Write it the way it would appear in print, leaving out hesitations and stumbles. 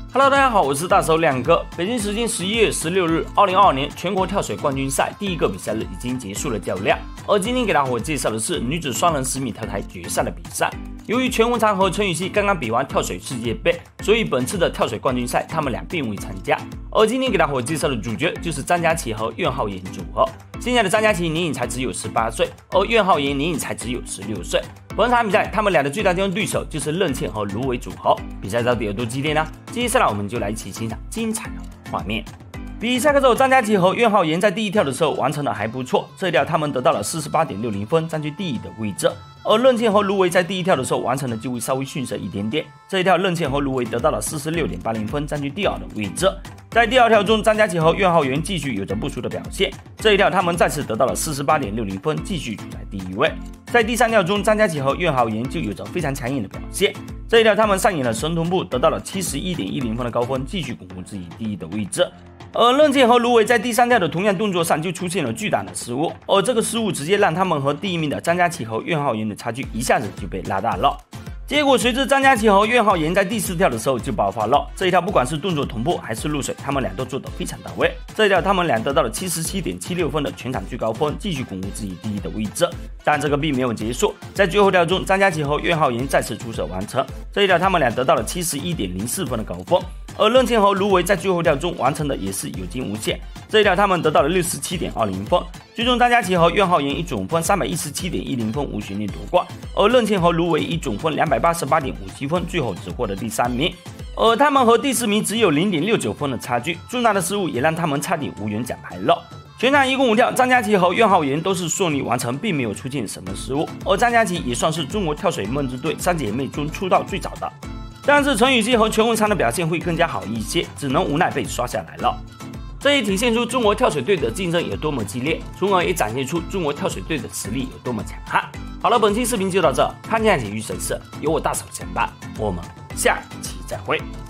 Hello， 大家好，我是大手两哥。北京时间11月16日，2022年全国跳水冠军赛第一个比赛日已经结束了较量，而今天给大伙介绍的是女子双人10米跳台决赛的比赛。由于全红婵和陈雨希刚刚比完跳水世界杯，所以本次的跳水冠军赛他们俩并未参加。而今天给大伙介绍的主角就是张家齐和苑浩妍组合。现在的张家齐年龄才只有18岁，而苑浩妍年龄才只有16岁。本场比赛，他们俩的最大竞争对手就是任茜和卢伟组合。比赛到底有多激烈呢？接下来我们就来一起欣赏精彩的画面。比赛开始后，张家齐和苑浩妍在第一跳的时候完成的还不错，这一跳他们得到了48.60分，占据第一的位置。而任茜和卢伟在第一跳的时候完成的就会稍微逊色一点点，这一跳任茜和卢伟得到了46.80分，占据第二的位置。在第二跳中，张家齐和苑浩妍继续有着不俗的表现，这一跳他们再次得到了48.60分，继续处在第一位。在第三跳中，张家齐和苑浩妍就有着非常强硬的表现，这一跳他们上演了神同步，得到了71.10分的高分，继续巩固自己第一的位置。而任茜和卢伟在第三跳的同样动作上就出现了巨大的失误，而这个失误直接让他们和第一名的张家齐和苑浩妍的差距一下子就被拉大了。结果随着张家齐和苑浩妍在第四跳的时候就爆发了，这一跳不管是动作同步还是入水，他们俩都做得非常到位。这一跳他们俩得到了77.76分的全场最高分，继续巩固自己第一的位置。但这个并没有结束，在最后跳中，张家齐和苑浩妍再次出色完成，这一跳他们俩得到了71.04分的高分。而任茜和卢伟在最后跳中完成的也是有惊无险，这一跳他们得到了67.20分，最终张家齐和苑浩妍以总分317.10分无悬念夺冠，而任茜和卢伟以总分288.57分最后只获得第3名，而他们和第4名只有0.69分的差距，重大的失误也让他们差点无缘奖牌了。全场一共5跳，张家齐和苑浩妍都是顺利完成，并没有出现什么失误，而张家齐也算是中国跳水梦之队3姐妹中出道最早的。但是陈雨希和全红婵的表现会更加好一些，只能无奈被刷下来了。这也体现出中国跳水队的竞争有多么激烈，从而也展现出中国跳水队的实力有多么强悍。好了，本期视频就到这，看见体育神事由我大手承办，我们下期再会。